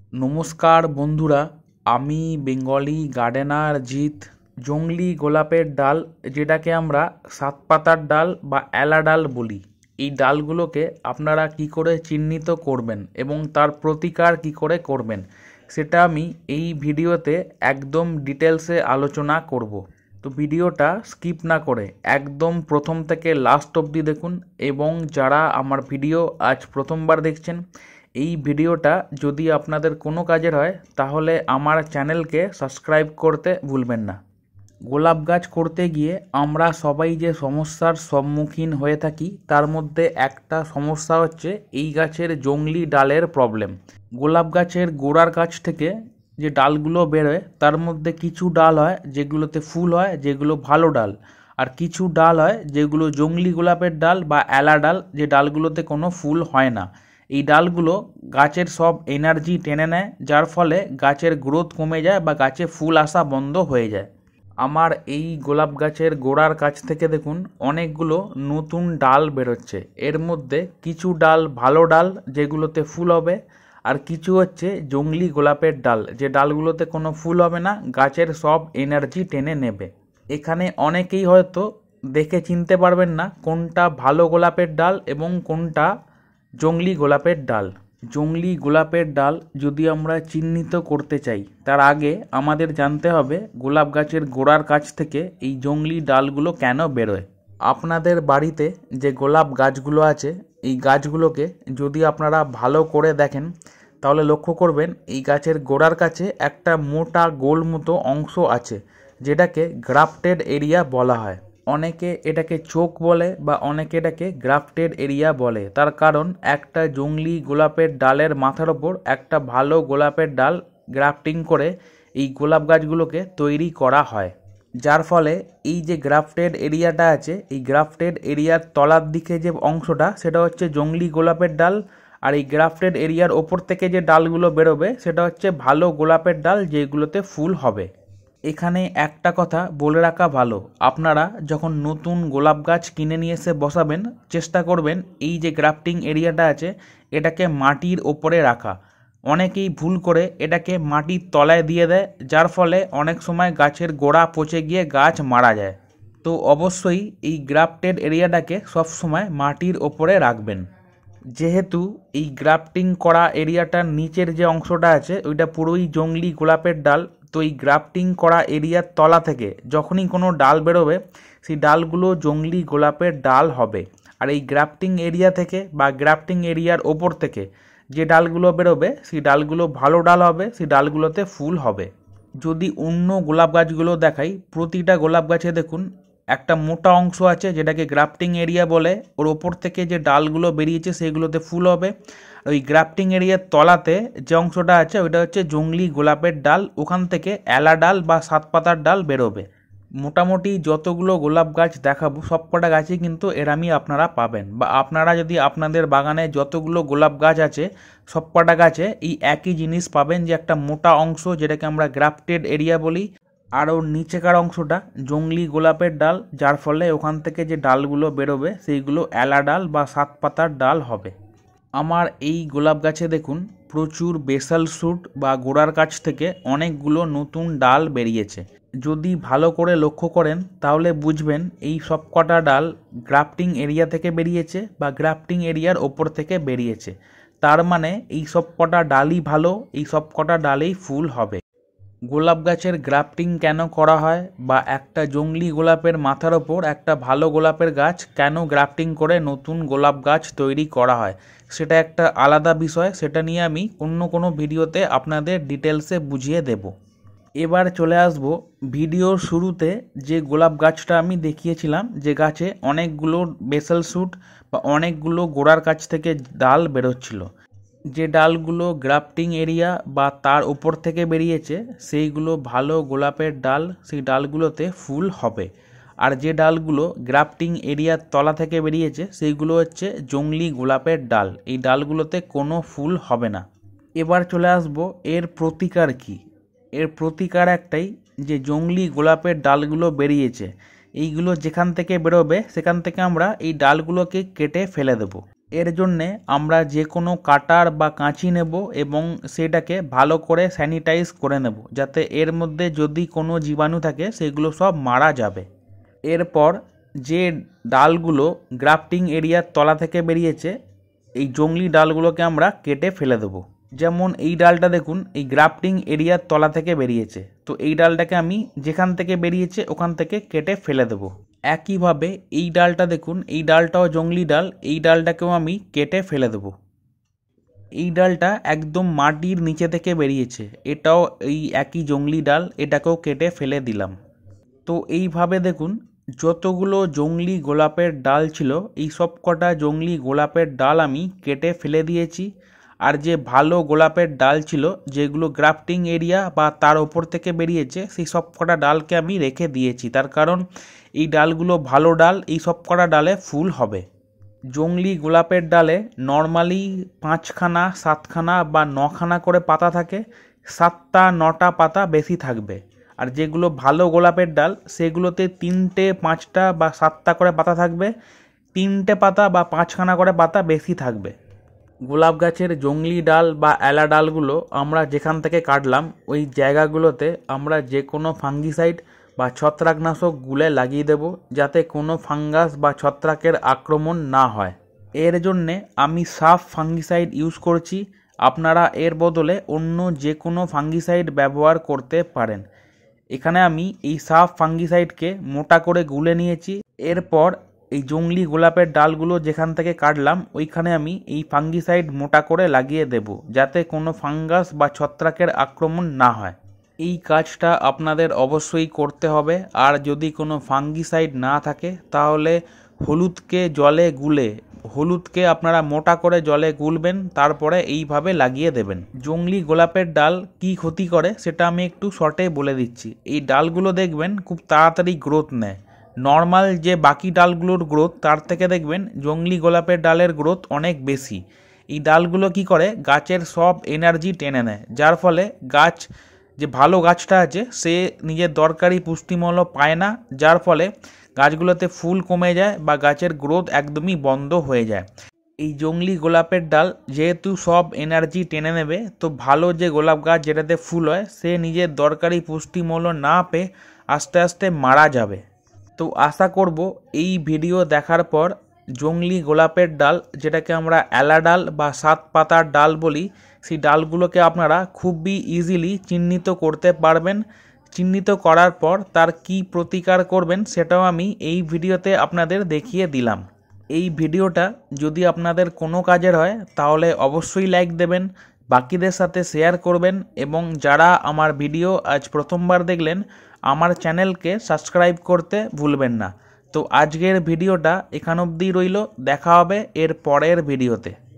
নমস্কার বন্ধুরা, আমি বেঙ্গলি গার্ডেনার জিৎ। জংলি গোলাপের ডাল, যেটাকে আমরা সাত পাতার ডাল বা এলা ডাল বলি, এই ডালগুলোকে আপনারা কি করে চিহ্নিত করবেন এবং তার প্রতিকার কি করে করবেন, সেটা আমি এই ভিডিওতে একদম ডিটেলসে আলোচনা করব। তো ভিডিওটা স্কিপ না করে একদম প্রথম থেকে লাস্ট অবধি দেখুন। এবং যারা আমার ভিডিও আজ প্রথমবার দেখছেন, এই ভিডিওটা যদি আপনাদের কোনো কাজের হয় তাহলে আমার চ্যানেলকে সাবস্ক্রাইব করতে ভুলবেন না। গোলাপ গাছ করতে গিয়ে আমরা সবাই যে সমস্যার সম্মুখীন হয়ে থাকি, তার মধ্যে একটা সমস্যা হচ্ছে এই গাছের জংলি ডালের প্রবলেম। গোলাপ গাছের গোড়ার কাছ থেকে যে ডালগুলো বেরোয়, তার মধ্যে কিছু ডাল হয় যেগুলোতে ফুল হয়, যেগুলো ভালো ডাল, আর কিছু ডাল হয় যেগুলো জংলি গোলাপের ডাল বা এলা ডাল, যে ডালগুলোতে কোনো ফুল হয় না। এই ডালগুলো গাছের সব এনার্জি টেনে নেয়, যার ফলে গাছের গ্রোথ কমে যায় বা গাছে ফুল আসা বন্ধ হয়ে যায়। আমার এই গোলাপ গাছের গোড়ার কাছ থেকে দেখুন অনেকগুলো নতুন ডাল বেরোচ্ছে। এর মধ্যে কিছু ডাল ভালো ডাল যেগুলোতে ফুল হবে, আর কিছু হচ্ছে জংলি গোলাপের ডাল, যে ডালগুলোতে কোনো ফুল হবে না, গাছের সব এনার্জি টেনে নেবে। এখানে অনেকেই হয়তো দেখে চিনতে পারবেন না কোনটা ভালো গোলাপের ডাল এবং কোনটা জংলি গোলাপের ডাল। জংলি গোলাপের ডাল যদি আমরা চিহ্নিত করতে চাই, তার আগে আমাদের জানতে হবে গোলাপ গাছের গোড়ার কাছ থেকে এই জংলি ডালগুলো কেন বেরোয়। আপনাদের বাড়িতে যে গোলাপ গাছগুলো আছে, এই গাছগুলোকে যদি আপনারা ভালো করে দেখেন, তাহলে লক্ষ্য করবেন এই গাছের গোড়ার কাছে একটা মোটা গোল মতো অংশ আছে, যেটাকে গ্রাফটেড এরিয়া বলা হয়। অনেকে এটাকে চোখ বলে বা অনেকে এটাকে গ্রাফটেড এরিয়া বলে। তার কারণ একটা জংলি গোলাপের ডালের মাথার ওপর একটা ভালো গোলাপের ডাল গ্রাফটিং করে এই গোলাপ গাছগুলোকে তৈরি করা হয়, যার ফলে এই যে গ্রাফটেড এরিয়াটা আছে, এই গ্রাফটেড এরিয়ার তলার দিকে যে অংশটা, সেটা হচ্ছে জংলি গোলাপের ডাল, আর এই গ্রাফটেড এরিয়ার ওপর থেকে যে ডালগুলো বেরোবে সেটা হচ্ছে ভালো গোলাপের ডাল, যেগুলোতে ফুল হবে। এখানে একটা কথা বলে রাখা ভালো, আপনারা যখন নতুন গোলাপ গাছ কিনে নিয়ে এসে বসাবেন, চেষ্টা করবেন এই যে গ্রাফটিং এরিয়াটা আছে এটাকে মাটির ওপরে রাখা। অনেকেই ভুল করে এটাকে মাটির তলায় দিয়ে দেয়, যার ফলে অনেক সময় গাছের গোড়া পচে গিয়ে গাছ মারা যায়। তো অবশ্যই এই গ্রাফটেড এরিয়াটাকে সবসময় মাটির ওপরে রাখবেন। যেহেতু এই গ্রাফটিং করা এরিয়াটার নিচের যে অংশটা আছে ওইটা পুরোই জংলি গোলাপের ডাল, তো এই গ্রাফটিং করা এরিয়ার তলা থেকে যখনই কোনো ডাল বেরোবে, সেই ডালগুলো জংলি গোলাপের ডাল হবে। আর এই গ্রাফটিং এরিয়া থেকে বা গ্রাফটিং এরিয়ার ওপর থেকে যে ডালগুলো বেরোবে, সেই ডালগুলো ভালো ডাল হবে, সেই ডালগুলোতে ফুল হবে। যদি অন্য গোলাপ গাছগুলো দেখাই, প্রতিটা গোলাপ গাছে দেখুন একটা মোটা অংশ আছে যেটাকে গ্রাফটিং এরিয়া বলে, ওর ওপর থেকে যে ডালগুলো বেরিয়েছে সেগুলোতে ফুল হবে। ওই গ্রাফটিং এরিয়ার তলাতে যে অংশটা আছে ওইটা হচ্ছে জংলি গোলাপের ডাল, ওখান থেকে এলা ডাল বা সাত পাতার ডাল বেরোবে। মোটামুটি যতগুলো গোলাপ গাছ দেখাবো সবকটা গাছই কিন্তু এরামই আপনারা পাবেন, বা আপনারা যদি আপনাদের বাগানে যতগুলো গোলাপ গাছ আছে সবকটা গাছে এই একই জিনিস পাবেন, যে একটা মোটা অংশ যেটাকে আমরা গ্রাফটেড এরিয়া বলি, আর ওর নিচেকার অংশটা জংলি গোলাপের ডাল, যার ফলে ওখান থেকে যে ডালগুলো বেরোবে সেইগুলো এলা ডাল বা সাত পাতার ডাল হবে। আমার এই গোলাপ গাছে দেখুন প্রচুর বেসাল শুট বা গোড়ার কাছ থেকে অনেকগুলো নতুন ডাল বেরিয়েছে। যদি ভালো করে লক্ষ্য করেন তাহলে বুঝবেন এই সব কটা ডাল গ্রাফটিং এরিয়া থেকে বেরিয়েছে বা গ্রাফটিং এরিয়ার ওপর থেকে বেরিয়েছে। তার মানে এই সব কটা ডালই ভালো, এই সব কটা ডালেই ফুল হবে। গোলাপ গাছের গ্রাফটিং কেন করা হয়, বা একটা জংলি গোলাপের মাথার ওপর একটা ভালো গোলাপের গাছ কেন গ্রাফটিং করে নতুন গোলাপ গাছ তৈরি করা হয়, সেটা একটা আলাদা বিষয়। সেটা নিয়ে আমি অন্য কোনো ভিডিওতে আপনাদের ডিটেলসে বুঝিয়ে দেব। এবার চলে আসব ভিডিওর শুরুতে যে গোলাপ গাছটা আমি দেখিয়েছিলাম, যে গাছে অনেকগুলো বেসাল শুট বা অনেকগুলো গোড়ার কাছ থেকে ডাল বেরোচ্ছিল। যে ডালগুলো গ্রাফটিং এরিয়া বা তার উপর থেকে বেরিয়েছে সেইগুলো ভালো গোলাপের ডাল, সেই ডালগুলোতে ফুল হবে। আর যে ডালগুলো গ্রাফটিং এরিয়ার তলা থেকে বেরিয়েছে সেইগুলো হচ্ছে জংলি গোলাপের ডাল, এই ডালগুলোতে কোনো ফুল হবে না। এবার চলে আসব এর প্রতিকার কি। এর প্রতিকার একটাই, যে জংলি গোলাপের ডালগুলো বেরিয়েছে, এইগুলো যেখান থেকে বেরোবে সেখান থেকে আমরা এই ডালগুলোকে কেটে ফেলে দেব। এর জন্যে আমরা যে কোনো কাটার বা কাঁচি নেব এবং সেটাকে ভালো করে স্যানিটাইজ করে নেব, যাতে এর মধ্যে যদি কোনো জীবাণু থাকে সেগুলো সব মারা যাবে। এরপর যে ডালগুলো গ্রাফটিং এরিয়ার তলা থেকে বেরিয়েছে, এই জংলি ডালগুলোকে আমরা কেটে ফেলে দেবো। যেমন এই ডালটা দেখুন, এই গ্রাফটিং এরিয়ার তলা থেকে বেরিয়েছে, তো এই ডালটাকে আমি যেখান থেকে বেরিয়েছে ওখান থেকে কেটে ফেলে দেবো। একইভাবে এই ডালটা দেখুন, এই ডালটাও জংলি ডাল, এই ডালটাকেও আমি কেটে ফেলে দেবো। এই ডালটা একদম মাটির নিচে থেকে বেরিয়েছে, এটাও এই একই জংলি ডাল, এটাকেও কেটে ফেলে দিলাম। তো এইভাবে দেখুন যতগুলো জংলি গোলাপের ডাল ছিল এই সব কটা জংলি গোলাপের ডাল আমি কেটে ফেলে দিয়েছি। আর যে ভালো গোলাপের ডাল ছিল যেগুলো গ্রাফটিং এরিয়া বা তার ওপর থেকে বেরিয়েছে, সেই সব কটা ডালকে আমি রেখে দিয়েছি, তার কারণ এই ডালগুলো ভালো ডাল, এই সব কটা ডালে ফুল হবে। জংলি গোলাপের ডালে নর্মালি 5খানা 7খানা বা 9খানা করে পাতা থাকে, 7টা 9টা পাতা বেশি থাকবে। আর যেগুলো ভালো গোলাপের ডাল সেগুলোতে 3টে 5টা বা 7টা করে পাতা থাকবে, 3টে পাতা বা 5খানা করে পাতা বেশি থাকবে। গোলাপ গাছের জংলি ডাল বা এলা ডালগুলো আমরা যেখান থেকে কাটলাম ওই জায়গাগুলোতে আমরা যে কোনো ফাঙ্গিসাইড বা ছত্রাকনাশক গুলে লাগিয়ে দেব, যাতে কোনো ফাঙ্গাস বা ছত্রাকের আক্রমণ না হয়। এর জন্যে আমি সাফ ফাঙ্গিসাইড ইউজ করছি, আপনারা এর বদলে অন্য যে কোনো ফাঙ্গিসাইড ব্যবহার করতে পারেন। এখানে আমি এই সাফ ফাঙ্গিসাইডকে মোটা করে গুলে নিয়েছি। এরপর এই জংলি গোলাপের ডালগুলো যেখান থেকে কাটলাম ওইখানে আমি এই ফাঙ্গিসাইড মোটা করে লাগিয়ে দেব, যাতে কোনো ফাঙ্গাস বা ছত্রাকের আক্রমণ না হয়। এই কাজটা আপনাদের অবশ্যই করতে হবে। আর যদি কোনো ফাঙ্গিসাইড না থাকে তাহলে হলুদকে আপনারা মোটা করে জলে গুলবেন, তারপরে এইভাবে লাগিয়ে দেবেন। জংলি গোলাপের ডাল কি ক্ষতি করে সেটা আমি একটু শর্টে বলে দিচ্ছি। এই ডালগুলো দেখবেন খুব তাড়াতাড়ি গ্রোথ নেয়, নর্মাল যে বাকি ডালগুলোর গ্রোথ তার থেকে দেখবেন জংলি গোলাপের ডালের গ্রোথ অনেক বেশি। এই ডালগুলো কি করে গাছের সব এনার্জি টেনে নেয়, যার ফলে গাছ, যে ভালো গাছটা আছে সে নিজের দরকারি পুষ্টিমূল্য পায় না, যার ফলে গাছগুলোতে ফুল কমে যায় বা গাছের গ্রোথ একদমই বন্ধ হয়ে যায়। এই জংলি গোলাপের ডাল যেহেতু সব এনার্জি টেনে নেবে, তো ভালো যে গোলাপ গাছ যেটাতে ফুল হয় সে নিজের দরকারি পুষ্টিমূল্য না পেয়ে আস্তে আস্তে মারা যাবে। তো আশা করব এই ভিডিও দেখার পর জংলি গোলাপের ডাল, যেটাকে আমরা এলা ডাল বা 7 পাতার ডাল বলি, সেই ডালগুলোকে আপনারা খুবই ইজিলি চিহ্নিত করতে পারবেন। চিহ্নিত করার পর তার কি প্রতিকার করবেন সেটাও আমি এই ভিডিওতে আপনাদের দেখিয়ে দিলাম। এই ভিডিওটা যদি আপনাদের কোনো কাজের হয় তাহলে অবশ্যই লাইক দেবেন, বাকিদের সাথে শেয়ার করবেন, এবং যারা আমার ভিডিও আজ প্রথমবার দেখলেন আমার চ্যানেলকে সাবস্ক্রাইব করতে ভুলবেন না। তো আজকের ভিডিওটা এখান অবধি রইল, দেখা হবে এর পরের ভিডিওতে।